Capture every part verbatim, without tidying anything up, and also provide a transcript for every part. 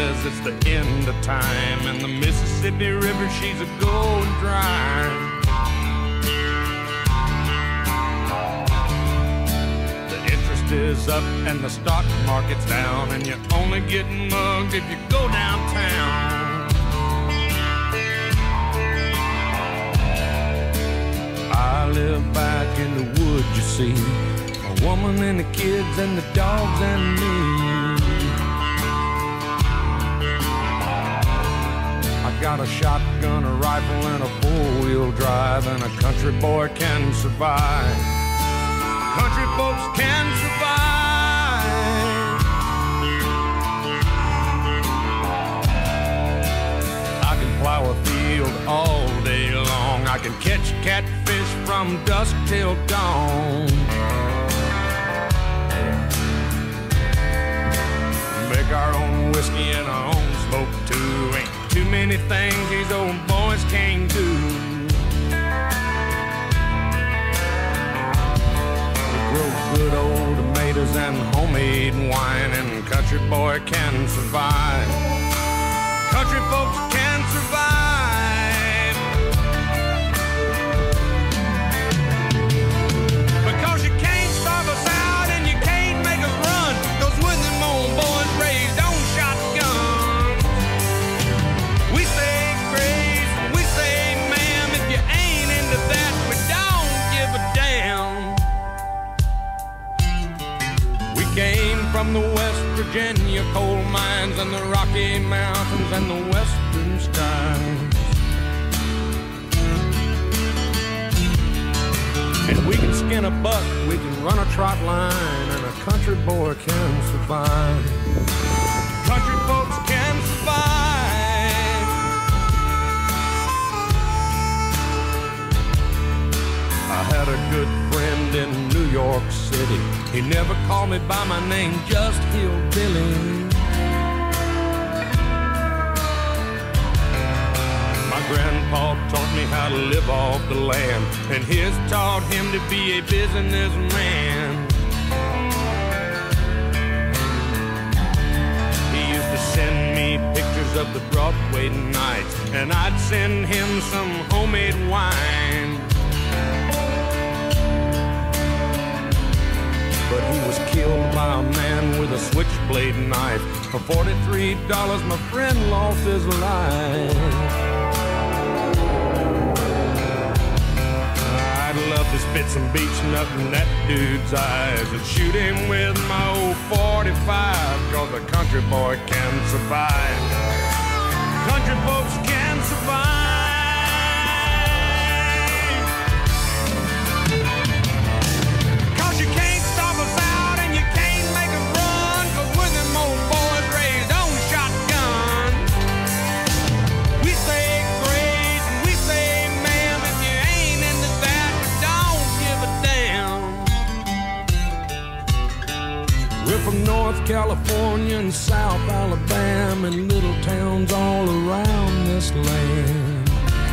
says it's the end of time, and the Mississippi River, she's a going dry. The interest is up and the stock market's down, and you're only getting mugged if you go downtown. I live back in the woods, you see, a woman and the kids and the dogs and me. I got a shotgun, a rifle, and a four-wheel drive, and a country boy can survive. Country folks can survive. I can plow a field all day long. I can catch catfish from dusk till dawn. Make our own whiskey and our own smoke too. Ain't too many things these old boys can't do. We grow good old tomatoes and homemade wine, and country boy can survive. Country folks can survive. Because you can't starve us out and you can't make us run. Those with them old boys raised on shotguns. We say grace, we say ma'am. If you ain't into that, we don't give a damn. We came from the West Virginia coal mines and the Rocky Mountains and the western skies. And we can skin a buck, we can run a trot line, and a country boy can survive. Country folks can survive. I had a good friend in New York City. He never called me by my name, just Hillbilly. My grandpa taught me how to live off the land, and his taught him to be a businessman. He used to send me pictures of the Broadway nights, and I'd send him some homemade wine. But he was killed by a man with a switchblade knife. For forty-three dollars, my friend lost his life. I'd love to spit some beach nut in that dude's eyes and shoot him with my old forty-five, cause a country boy can survive. Country folks can survive. Cause you can't stop us out and you can't make us run, cause we're them old boys raised on shotgun. We say grace and we say ma'am. If you ain't into that, we don't give a damn. We're from North California and South Alabama and little towns all around this land.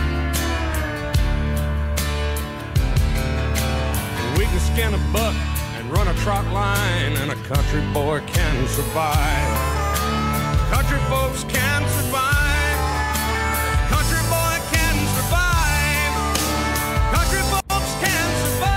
And we can skin a buck and run a trot line, and a country boy can survive. Country folks can survive. Country boy can survive. Country folks can survive.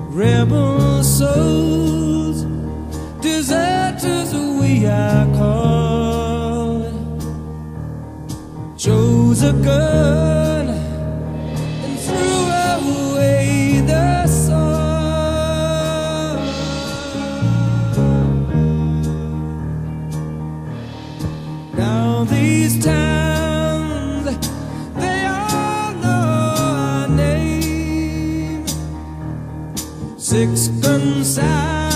rebel souls, deserters we are called. Chose a gun and threw away the sword. Now these towns, they all know our name. Six gun sound